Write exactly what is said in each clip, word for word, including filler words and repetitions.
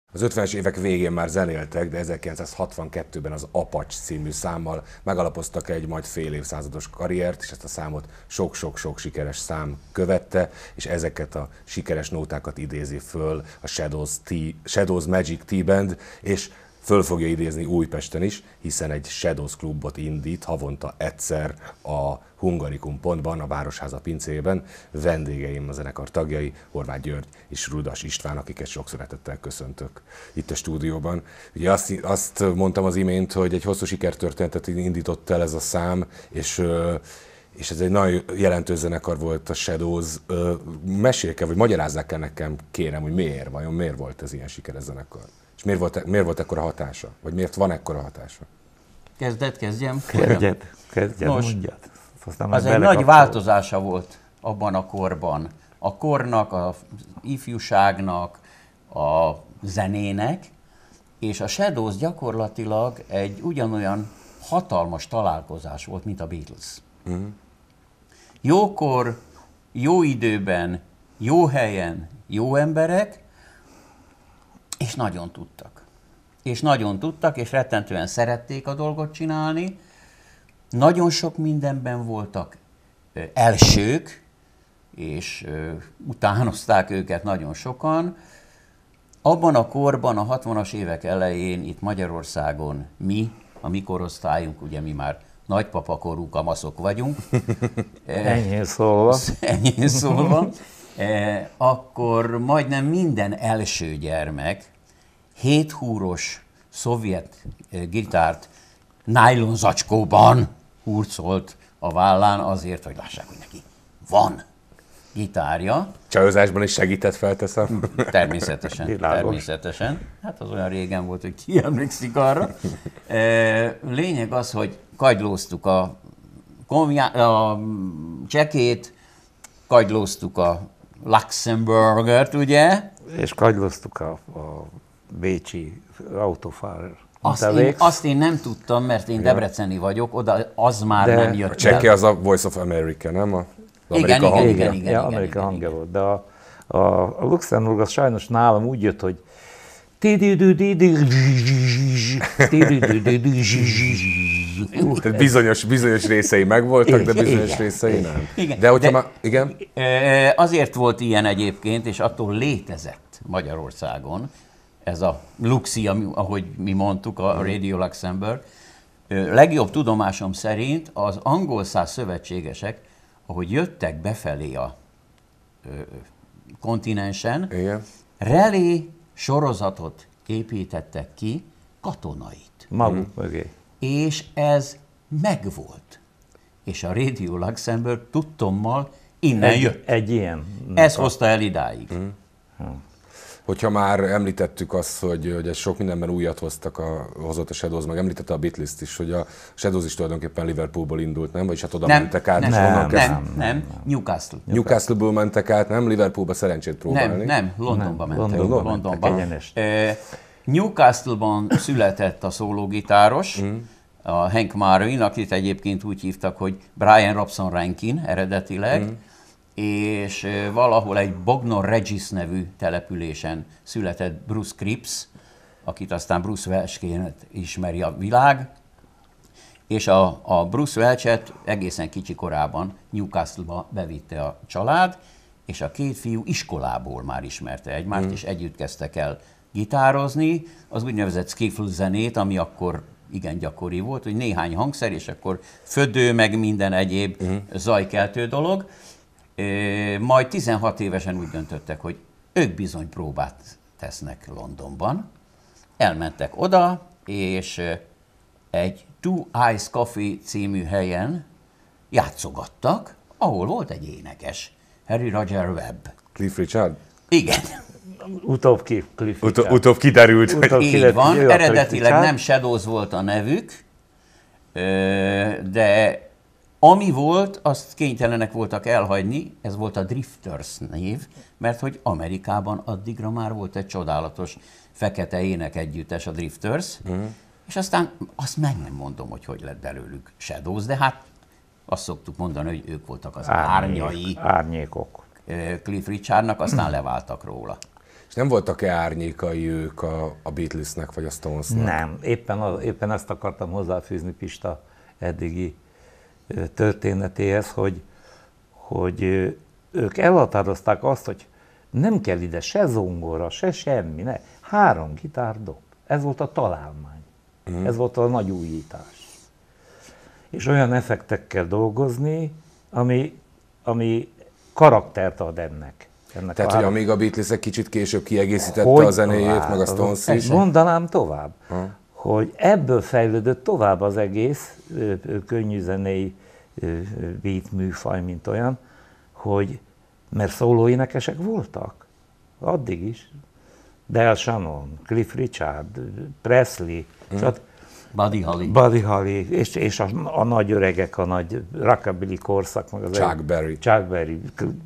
Az ötvenes évek végén már zenéltek, de ezerkilencszázhatvankettőben az Apache című számmal megalapoztak egy majd fél évszázados karriert, és ezt a számot sok-sok-sok sikeres szám követte, és ezeket a sikeres nótákat idézi föl a Shadows, T, Shadows Magic T-Band, és föl fogja idézni Újpesten is, hiszen egy Shadows klubot indít havonta egyszer a Hungarikum pontban, a Városháza pincéjében. Vendégeim a zenekar tagjai, Horváth György és Rudas István, akiket sok szeretettel köszöntök itt a stúdióban. Ugye azt, azt mondtam az imént, hogy egy hosszú sikertörténetet indított el ez a szám, és és ez egy nagyon jelentős zenekar volt a Shadows. Meséljék el, vagy magyarázzák el nekem, kérem, hogy miért, vajon miért volt ez ilyen sikeres zenekar? És miért volt, miért volt ekkora hatása? Vagy miért van ekkora hatása? Kezded, kezdjem? Kezdjed, kezdjed, Nos, mondjad. Aztán az egy nagy változása volt abban a korban. A kornak, az ifjúságnak, a zenének, és a Shadows gyakorlatilag egy ugyanolyan hatalmas találkozás volt, mint a Beatles. Uh-huh. Jókor, jó időben, jó helyen, jó emberek, és nagyon tudtak. És nagyon tudtak, és rettentően szerették a dolgot csinálni. Nagyon sok mindenben voltak ö, elsők, és ö, utánozták őket nagyon sokan. Abban a korban, a hatvanas évek elején itt Magyarországon mi, a mi korosztályunk, ugye mi már nagypapakorú kamaszok vagyunk. Enyhén szólva. Enyhén szólva. E, akkor majdnem minden első gyermek héthúros szovjet gitárt nylon zacskóban hurcolt a vállán azért, hogy lássák, hogy neki van gitárja. Csajozásban is segített, felteszem? Természetesen, Világos. természetesen. Hát az olyan régen volt, hogy ki emlékszik arra. Lényeg az, hogy kagylóztuk a, konvia- a csekét, kagylóztuk a Luxemburgert, ugye? És kagyloztuk a, a bécsi Autofahrer. Azt én, azt én nem tudtam, mert én debreceni vagyok, oda az már De nem jött. A csekke az a Voice of America, nem? A, az igen, Amerika igen, hangja. igen, igen, ja, igen, Amerika igen, hangja igen. volt, de a, a, a Luxemburg az sajnos nálam úgy jött, hogy Tehát bizonyos, bizonyos részei megvoltak, de bizonyos igen, részei nem. Igen, De hogyha de- már, igen? E, Azért volt ilyen egyébként, és attól létezett Magyarországon ez a Luxi, ami- ahogy mi mondtuk, a Radio Luxemburg. E, Legjobb tudomásom szerint az angol száz szövetségesek, ahogy jöttek befelé a ö, kontinensen, Igen. relé sorozatot építettek ki, katonait. maguk mögé. És ez megvolt. És a Radio Luxemburg tudtommal innen Egy, jött. egy ilyen. Ez hozta el idáig. Hogyha már említettük azt, hogy, hogy ez sok mindenben újat hoztak a, hozott a Shadows, meg említette a Beatles-t is, hogy a Shadows is tulajdonképpen Liverpoolból indult, nem? Vagyis hát oda Nem, mentek át, nem, és nem, onnan nem, kezd... nem, nem, Newcastle. Newcastle-ből mentek át, nem? Liverpoolba szerencsét próbálni. Nem, nem, Londonba Nem, mentek. Londonba Londonba. mentek egyenest. Eh, Newcastle-ban született a szólógitáros, a Hank Marvin, akit egyébként úgy hívtak, hogy Brian Robson Rankin eredetileg, és eh, valahol egy Bognor Regis nevű településen született Bruce Cripps, akit aztán Bruce Welchként ismeri a világ, és a, a Bruce Welchet egészen kicsi korában Newcastle-ba bevitte a család, és a két fiú iskolából már ismerte egymást, mm. és együtt kezdtek el gitározni, az úgynevezett skiffle zenét, ami akkor igen gyakori volt, hogy néhány hangszer, és akkor födő, meg minden egyéb mm. zajkeltő dolog. E, majd tizenhat évesen úgy döntöttek, hogy ők bizony próbát tesznek Londonban. Elmentek oda, és egy Two Eyes Coffee című helyen játszogattak, ahol volt egy énekes, Harry Roger Webb. Cliff Richard? Igen, Utóbb ki, Cliff Ut- Richard. utóbb kiderült, hogy Utóbb így kiderült, van. hogy ő a Cliff Eredetileg Richard. nem Shadows volt a nevük, ö, de ami volt, azt kénytelenek voltak elhagyni, ez volt a Drifters név, mert hogy Amerikában addigra már volt egy csodálatos fekete ének együttes, a Drifters, uh-huh. és aztán azt meg nem mondom, hogy hogy lett belőlük Shadows, de hát azt szoktuk mondani, hogy ők voltak az Árnyék, árnyai árnyékok. Cliff Richardnak, aztán leváltak róla. És nem voltak-e árnyékai ők a, a Beatlesnek vagy a Stonesnak? Nem, éppen, az, éppen ezt akartam hozzáfűzni Pista eddigi történetéhez, hogy, hogy ők elhatározták azt, hogy nem kell ide se zongora, se semmi, ne. Három gitár dob. Ez volt a találmány. Mm. Ez volt a nagy újítás. És olyan effektekkel dolgozni, ami, ami karaktert ad ennek. ennek Tehát, a hogy három... amíg a Beatles egy kicsit később kiegészítette hogy a zenéjét, tovább, meg a Stones is. Mondanám tovább, ha. hogy ebből fejlődött tovább az egész ö, ö, könnyű zenei ö, beat műfaj, mint olyan, hogy mert szólóénekesek voltak, addig is. Del Shannon, Cliff Richard, Presley, hmm. Buddy Holly. Buddy Holly, és, és a, a nagy öregek, a nagy rockabilly korszak, meg az Chuck egy, Berry. Chuck Berry,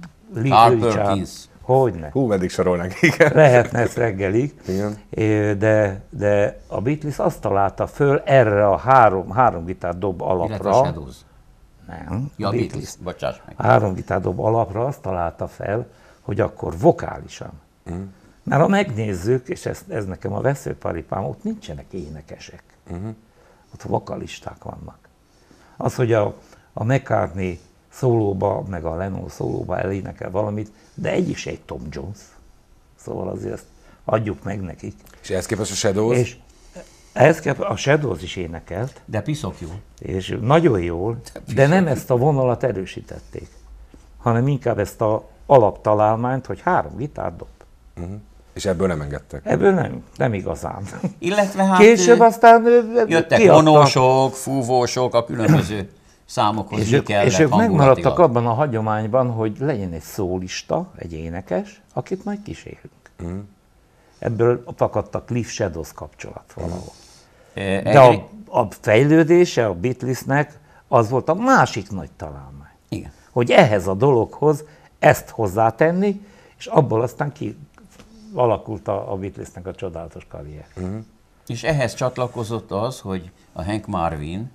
Carl Perkins. Hogyne. Hú, meddig sorolnánk, igen. Lehetne ezt reggelig, Igen. de, de a Beatles azt találta föl erre a három, három gitár dob alapra. A Shadows. Nem, Ja, a Beatles, Beatles. bocsáss meg. Három gitár dob alapra azt találta fel, hogy akkor vokálisan. Mm. Mert ha megnézzük, és ez, ez nekem a veszőparipám, ott nincsenek énekesek. Mm. Ott vokalisták vannak. Az, hogy a, a McCartney szólóba, meg a Lennon szólóba elénekel valamit, de egyik se egy Tom Jones. Szóval azért ezt adjuk meg nekik. És ehhez képest a Shadows? És ehhez képest a Shadows is énekelt. De piszok jó. És nagyon jól, de, de nem ezt a vonalat erősítették, hanem inkább ezt a alaptalálmányt, hogy három gitár dob. Uh-huh. És ebből nem engedtek? Ebből nem, nem igazán. Illetve hát Később aztán jöttek kiadtak. vonósok, fúvósok, a különböző számokhoz És mi ők, kellett és ők megmaradtak hangulatilag. abban a hagyományban, hogy legyen egy szólista, egy énekes, akit majd kísérünk. Mm. Ebből fakadta Cliff Shadows kapcsolat valahol. E, De a, a fejlődése a Beatlesnek az volt a másik nagy találmány. Igen. Hogy ehhez a dologhoz ezt hozzátenni, és abból aztán ki alakult a, a Beatlesnek a csodálatos karrier. Mm. És ehhez csatlakozott az, hogy a Hank Marvin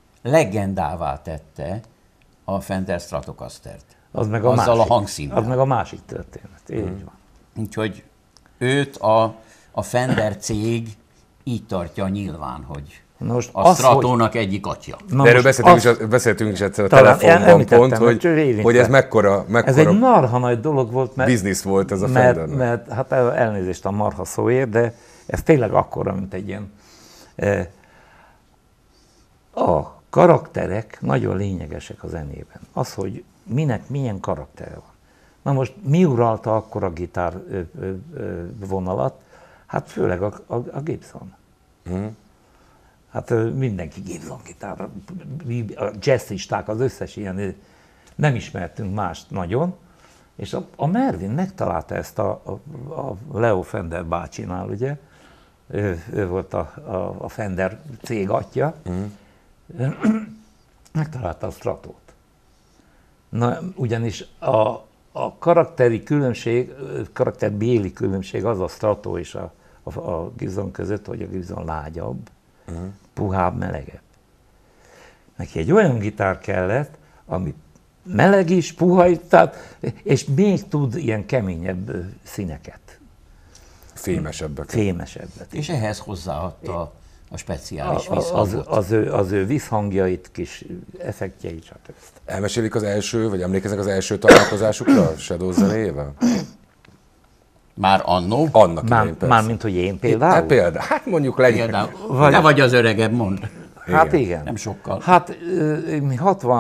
legendává tette a Fender Stratocastert. Az meg a Azzal másik, a hangszínűvel. Az meg a másik történet. Így mm. van. Úgyhogy őt a, a Fender cég így tartja nyilván, hogy most a az, Stratónak hogy... egyik atya. De erről beszéltünk, az... is, beszéltünk is egyszer a telefonban pont, hogy, hogy ez mekkora, mekkora ez egy marha nagy dolog volt, mert, biznisz volt ez a mert, Fendernek. mert hát elnézést a marha szóért, de ez tényleg akkora, mint egy ilyen... Eh, a karakterek nagyon lényegesek a zenében. Az, hogy minek milyen karaktere van. Na most mi uralta akkor a gitár ö, ö, ö, vonalat? Hát főleg a, a, a Gibson. Mm. Hát ö, mindenki Gibson gitár, a jazzisták, az összes ilyen, nem ismertünk mást nagyon, és a, a Marvin megtalálta ezt a, a, a Leo Fender bácsinál, ugye, ő, ő volt a, a, a Fender cég atya, mm. megtalálta a Stratót. Na, ugyanis a, a karakteri különbség, karakterbéli különbség az a Strató és a, a, a Gibson között, hogy a Gibson lágyabb, uh-huh. puhább, melegebb. Neki egy olyan gitár kellett, ami meleg is, puha is, tehát, és még tud ilyen keményebb színeket. Fémesebbek. Fémesebbet. És ehhez hozzáadta a speciális a, visszhangot. Az, az, ő, az ő visszhangjait, kis effektjeit, stb. Elmesélik az első, vagy emlékeznek az első találkozásukra a Shadows zenéjével? Már annó? Annak Már, idején, már mint hogy én például? Hát például, hát mondjuk legyen. Például. Vagy... Te vagy az öregebb, mondd. Hát igen. Nem sokkal. Hát mi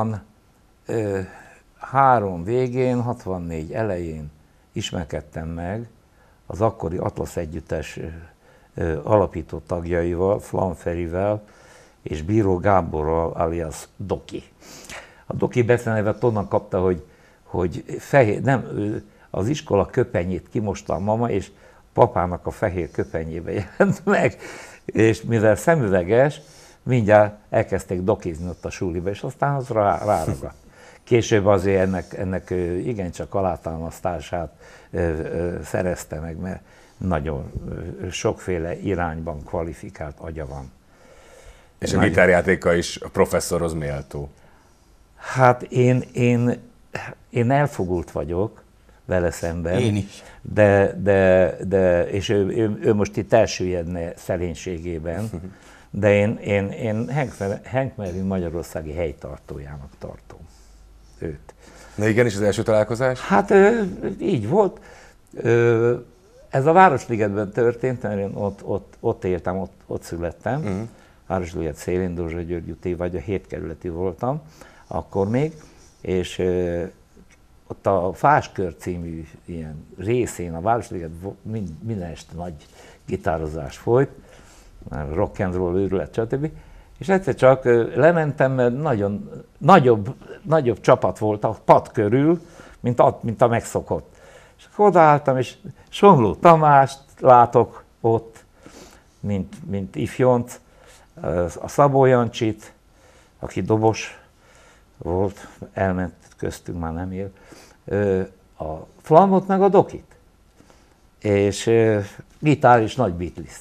hatvanhárom végén, hatvannégy elején ismerkedtem meg az akkori Atlasz együttes alapító tagjaival, Flanferivel és Bíró Gáborral, alias Doki. A Doki becenevet onnan kapta, hogy, hogy fehér, nem, az iskola köpenyét kimosta a mama, és papának a fehér köpenyébe jelent meg, és mivel szemüveges, mindjárt elkezdték dokizni ott a suliba, és aztán az rá, ráragadt. Később azért ennek, ennek igencsak alátámasztását szerezte meg, mert nagyon sokféle irányban kvalifikált agya van. És a Nagy... gitárjátéka is a professzorhoz méltó. Hát én, én, én elfogult vagyok, vele szemben. Én is. De, de, de és ő, ő, ő most itt elsüllyedne szerénységében, de én, én, én Hank Marvin magyarországi helytartójának tartom őt. Na igen, és az első találkozás? Hát így volt. Ez a Városligetben történt, mert én ott, ott, ott éltem, ott, ott születtem. Uh-huh. Városliget szélén, Dózsa György úti, vagy a hétkerületi voltam akkor még, és ö, ott a Fáskör című ilyen részén a Városliget mind, minden este nagy gitározás folyt, rock and roll őrület, stb. És egyszer csak ö, lementem, mert nagyon nagyobb, nagyobb csapat volt a pad körül, mint a, mint a megszokott. És akkor odaálltam, és Somló Tamást látok ott, mint, mint ifjonc, a Szabó Jancsit, aki dobos volt, elment köztünk, már nem él, a Flamot meg a Dokit. És gitár és nagy Beatles.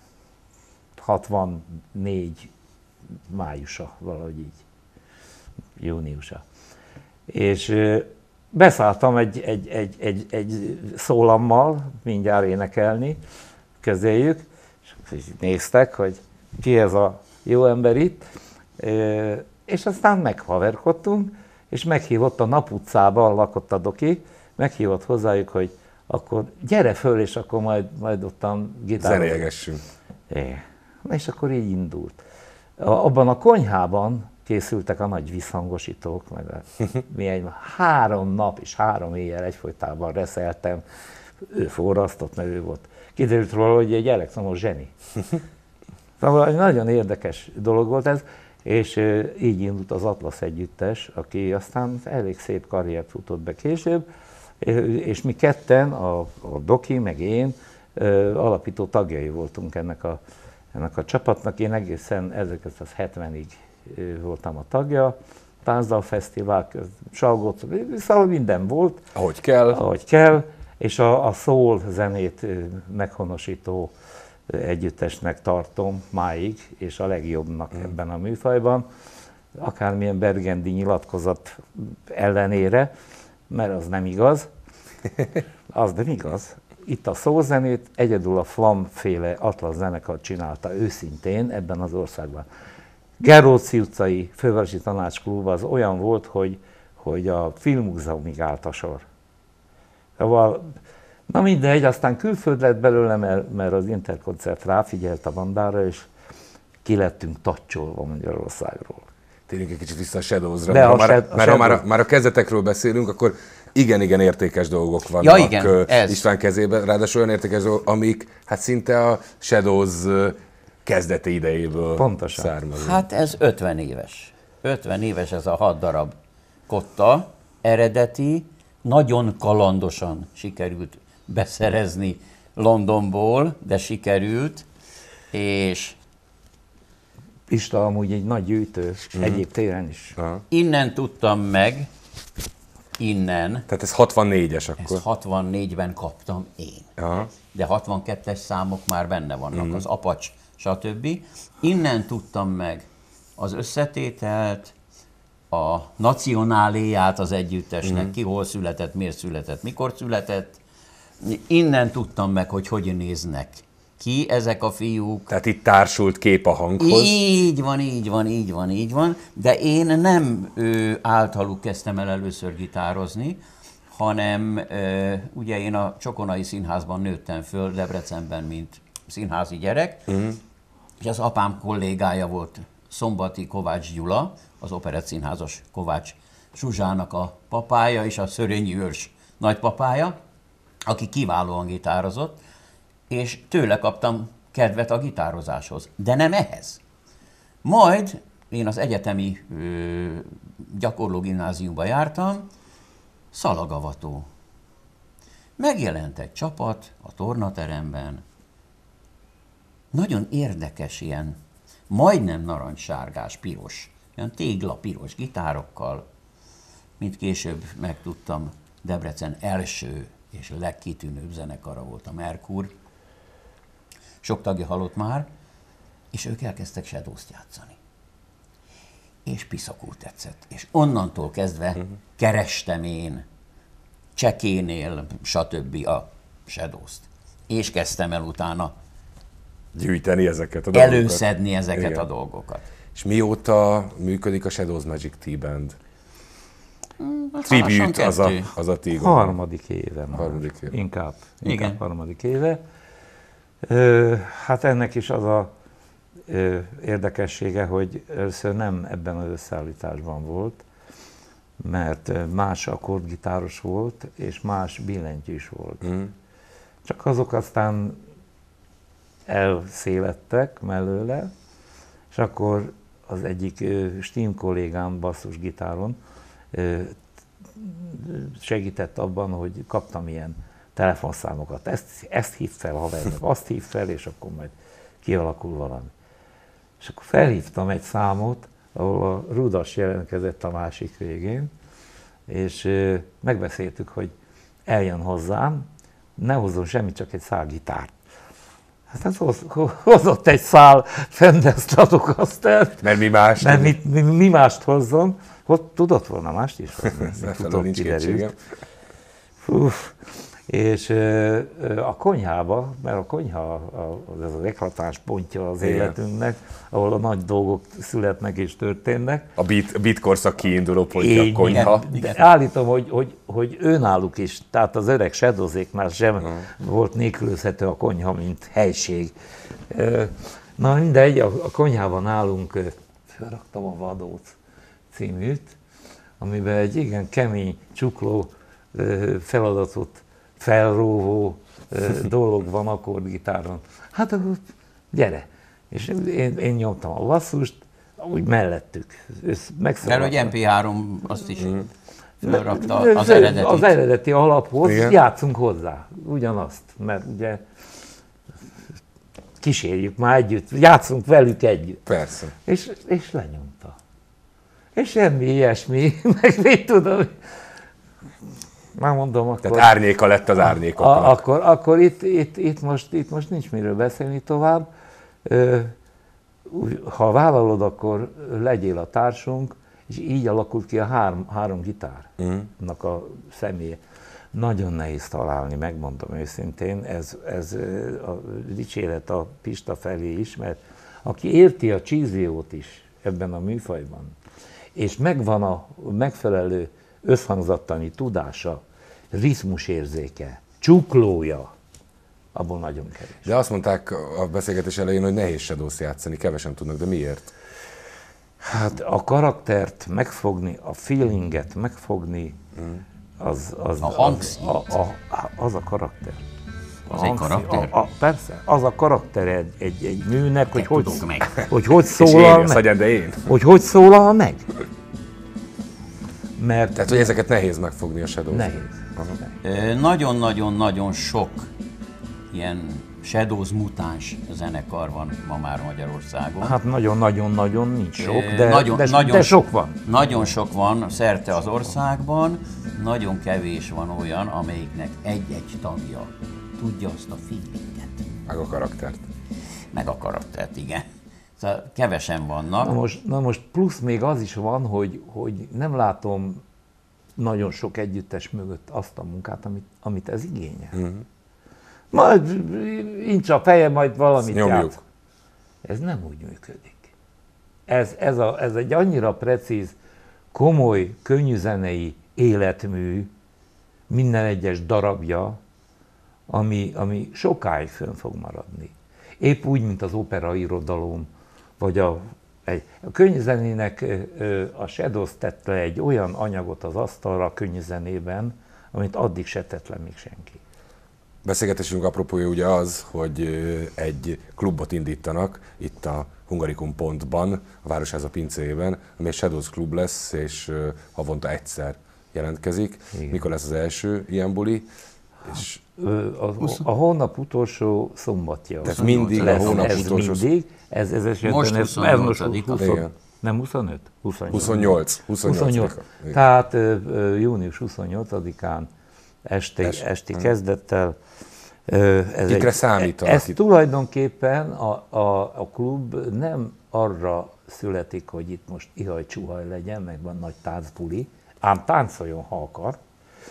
hatvannégy májusa, valahogy így, júniusa. És beszálltam egy, egy, egy, egy, egy szólammal mindjárt énekelni közéjük, és néztek, hogy ki ez a jó ember itt, és aztán meghaverkodtunk, és meghívott a Nap utcában, lakott a Doki, meghívott hozzájuk, hogy akkor gyere föl, és akkor majd, majd ottan gitározunk. Zenélgessünk. És akkor így indult. Abban a konyhában készültek a nagy visszhangosítók, meg a, mi egy három nap és három éjjel egyfolytában reszeltem, ő forrasztott, mert ő volt. Kiderült róla, hogy egy elektromos zseni. Szóval egy nagyon érdekes dolog volt ez, és így indult az Atlasz együttes, aki aztán elég szép karriert futott be később, és mi ketten, a, a Doki, meg én, alapító tagjai voltunk ennek a, ennek a csapatnak. Én egészen ezerkilencszázhetvenig voltam a tagja, Táncdal Fesztivál, Salgóc, szóval minden volt. Ahogy kell. Ahogy kell, és a, a soul zenét meghonosító együttesnek tartom máig, és a legjobbnak mm. ebben a műfajban, akármilyen Bergendi nyilatkozat ellenére, mert az nem igaz, az nem igaz. Itt a soul zenét egyedül a Flam féle Atlasz zenekar csinálta őszintén ebben az országban. Geróci utcai Fővárosi Tanácsklub az olyan volt, hogy, hogy a Filmmúzeumig állt a sor. Szóval, na mindegy, aztán külföld lett belőle, mert, mert az Interkoncert ráfigyelt a bandára, és ki lettünk tacsolva Magyarországról. Térjünk egy kicsit vissza a Shadows-ra, mert, a már, Shadow... a mert ha már a, már a kezdetekről beszélünk, akkor igen-igen értékes dolgok vannak ja, igen, ez. István kezében, ráadásul olyan értékes dolgok, amik hát szinte a Shadows kezdete idejéből pontosan származnak. Hát ez ötven éves. ötven éves ez a hat darab kotta, eredeti, nagyon kalandosan sikerült beszerezni Londonból, de sikerült, és Pista amúgy egy nagy gyűjtő, mm. egyéb téren is. Aha. Innen tudtam meg, innen. Tehát ez hatvannégyes akkor? Ezt hatvannégyben kaptam én. Aha. De hatvankettes számok már benne vannak, mm. az Apacs, stb. Innen tudtam meg az összetételt, a nacionáléját az együttesnek, mm. ki hol született, miért született, mikor született. Innen tudtam meg, hogy hogy néznek ki ezek a fiúk. Tehát itt társult kép a hanghoz. Így van, így van, így van, így van. De én nem ő, általuk kezdtem el először gitározni, hanem ö, ugye én a Csokonai Színházban nőttem föl, Debrecenben, mint színházi gyerek, mm. és az apám kollégája volt Szombati Kovács Gyula, az Operettszínházas Kovács Zsuzsának a papája, és a Szörényi Őrs nagypapája, aki kiválóan gitározott, és tőle kaptam kedvet a gitározáshoz, de nem ehhez. Majd én az egyetemi ö, gyakorlógimnáziumba jártam, szalagavató. Megjelent egy csapat a tornateremben, nagyon érdekes ilyen, majdnem narancssárgás, piros, ilyen tégla piros gitárokkal, mint később megtudtam, Debrecen első és legkitűnőbb zenekara volt a Merkur. Sok tagja halott már, és ők elkezdtek Shadows-t játszani. És piszakul tetszett. És onnantól kezdve uh-huh. kerestem én Csekénél, stb. A Shadows-t. És kezdtem el utána Gyűjteni ezeket a dolgokat. előszedni ezeket Igen. a dolgokat. És mióta működik a Shadows Magic T-Band? Hát Tribute az a, kettő. az a T-Band. Harmadik éve már. Harmadik éve. Inkább, inkább Igen. harmadik éve. Ö, hát ennek is az a ö, érdekessége, hogy először nem ebben az összeállításban volt, mert más akkordgitáros volt, és más billentyűs volt. Mm. Csak azok aztán elszélettek mellőle, és akkor az egyik ö, Steam kollégám basszusgitáron ö, segített abban, hogy kaptam ilyen telefonszámokat. Ezt, ezt hív fel, haver, meg azt hív fel, és akkor majd kialakul valami. És akkor felhívtam egy számot, ahol a Rudas jelentkezett a másik végén, és ö, megbeszéltük, hogy eljön hozzám, ne hozzon semmit, csak egy szál gitárt. Hát ez hoz, hozott egy szál Fender Stratocastert, Mert mi más? mert mi, mi, mi mást hozzon, hogy tudott volna mást is hozni. Felől nincs kétségem. Fú, és ö, ö, a konyhába, mert a konyha a, az az eklatás pontja az Igen. életünknek, ahol a nagy dolgok születnek és történnek. A beat, beat korszak kiinduló pontja a Így, konyha. De állítom, hogy, hogy, hogy önálluk is, tehát az öreg Shadowséknál sem uh-huh. volt nélkülözhető a konyha, mint helység. Ö, Na mindegy, a, a konyhában nálunk ö, felraktam a Vadóc címűt, amiben egy igen kemény, csukló ö, feladatot felróvó ö, dolog van akkordgitáron. Hát akkor gyere! És én, én nyomtam a basszust, úgy mellettük. Mert hogy em pé három azt is Mm. felrakta az eredetit. Az eredeti alaphoz Igen. játszunk hozzá, ugyanazt, mert ugye kísérjük már együtt, játszunk velük együtt. Persze. És, és lenyomta. És semmi ilyesmi, meg mit tudom. Már mondom, akkor... Tehát árnyéka lett az árnyékoknak. A, akkor akkor itt, itt, itt, most, itt most nincs miről beszélni tovább. Ö, úgy, ha vállalod, akkor legyél a társunk, és így alakult ki a három, három gitárnak Mm. a személye. Nagyon nehéz találni, megmondom őszintén, ez, ez a dicséret a Pista felé is, mert aki érti a csíziót is ebben a műfajban, és megvan a megfelelő összhangzattani tudása, ritmusérzéke, csuklója, abból nagyon kevés. De azt mondták a beszélgetés elején, hogy nehéz Shadows játszani, kevesen tudnak, de miért? Hát a karaktert megfogni, a feelinget megfogni, az, az, A az, hangszínt. a, a, az a karakter. Az A egy hangszín- karakter? A, a, persze, az a karakter egy, egy, egy műnek, hogy hogy, tudok meg. hogy hogy És szólal én, meg. Szagyen, de én. Hogy hogy szólal meg. Mert Tehát, hogy ezeket nehéz megfogni a Shadows. nehéz. Ö, Nagyon-nagyon-nagyon sok ilyen Shadows mutáns zenekar van ma már Magyarországon. Hát nagyon-nagyon-nagyon nincs sok, Ö, de, nagyon, de, nagyon de sok van. Nagyon sok van szerte az országban, nagyon kevés van olyan, amelyiknek egy-egy tagja tudja azt a feelinget, Meg a karaktert. meg a karaktert, igen. Szóval kevesen vannak. Na most, na most plusz még az is van, hogy, hogy nem látom nagyon sok együttes mögött azt a munkát, amit, amit ez igényel. Mhm. Majd incs a feje, majd valamit Nyomjuk. játsz. Ez nem úgy működik. Ez, ez, a, ez egy annyira precíz, komoly, könnyűzenei életmű, minden egyes darabja, ami, ami sokáig fönn fog maradni. Épp úgy, mint az operairodalom, vagy a, egy, a könnyűzenének a Shadows tett le egy olyan anyagot az asztalra a könnyűzenében, amit addig se tett le még senki. Beszélgetésünk apropója ugye az, hogy ö, egy klubot indítanak itt a Hungarikum pontban, a Városháza pincéjében, ami egy Shadows klub lesz, és ö, havonta egyszer jelentkezik. Igen. Mikor lesz az első ilyen buli? És Ö, A, a hónap utolsó szombatja. Tehát mindig a lesz hónap ez utolsó- mindig, ez, ez esetben Most ez, ez most huszonnyolcadika. húsz, Igen. nem huszonöt? huszonnyolc. huszonnyolc. huszonnyolc. Igen. Tehát ö, ö, június huszonnyolcadikán esti, Es- esti hm. kezdettel. Ö, Ez Kikre számítanak Ez itt? tulajdonképpen a, a, a klub nem arra születik, hogy itt most ihaj-csuhaj legyen, meg van nagy táncbuli, ám táncoljon, ha akar,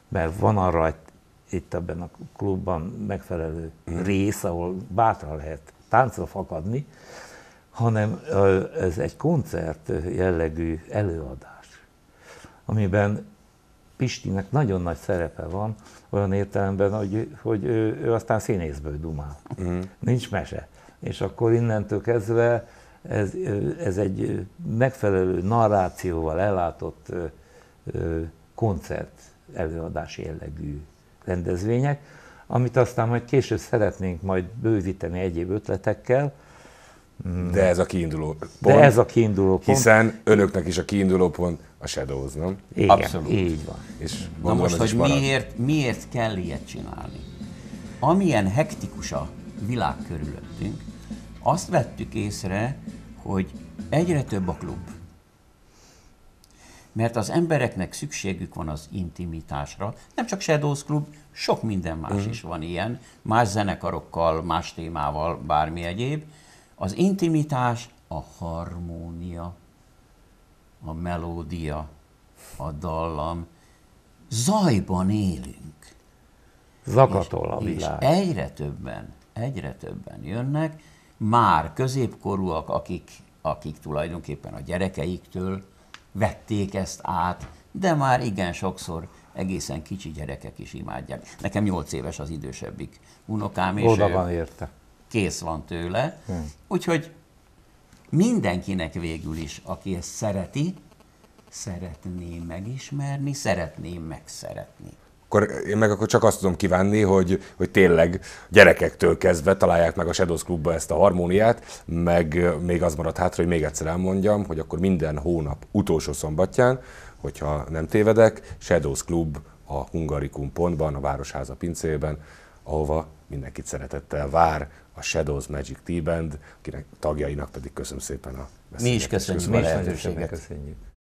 mert van arra itt ebben a klubban megfelelő mm. rész, ahol bátran lehet táncra fakadni, hanem ez egy koncert jellegű előadás, amiben Pistinek nagyon nagy szerepe van, olyan értelemben, hogy, hogy ő, ő aztán színészből dumál. Mm. Nincs mese. És akkor innentől kezdve ez, ez egy megfelelő narrációval ellátott koncert előadás jellegű rendezvények, amit aztán majd később szeretnénk majd bővíteni egyéb ötletekkel. De ez a kiinduló pont. De ez a kiinduló pont. Hiszen önöknek is a kiinduló pont a Shadows, nem? Igen, abszolút. Így van. És na most, hogy miért, miért kell ilyet csinálni? Amilyen hektikus a világ körülöttünk, azt vettük észre, hogy egyre több a klub. Mert az embereknek szükségük van az intimitásra. Nem csak Shadows Club, sok minden más mm. is van ilyen, más zenekarokkal, más témával, bármi egyéb. Az intimitás, a harmónia, a melódia, a dallam. Zajban élünk. Zakatol a és, világ. És egyre többen, egyre többen jönnek, már középkorúak, akik, akik tulajdonképpen a gyerekeiktől vették ezt át, de már igen sokszor egészen kicsi gyerekek is imádják. Nekem nyolc éves az idősebbik unokám, és oda van érte. Kész van tőle. Hmm. Úgyhogy mindenkinek végül is, aki ezt szereti, szeretné megismerni, szeretné megszeretni. Akkor én meg akkor csak azt tudom kívánni, hogy, hogy tényleg gyerekektől kezdve találják meg a Shadows Clubba ezt a harmóniát, meg még az maradt hátra, hogy még egyszer elmondjam, hogy akkor minden hónap utolsó szombatján, hogyha nem tévedek, Shadows Club a Hungarikum pontban, a Városháza pincében, ahova mindenkit szeretettel vár a Shadows Magic Tea Band, akinek tagjainak pedig köszönöm szépen a beszélgetést. Mi is köszönjük a lehetőséget. Köszönjük.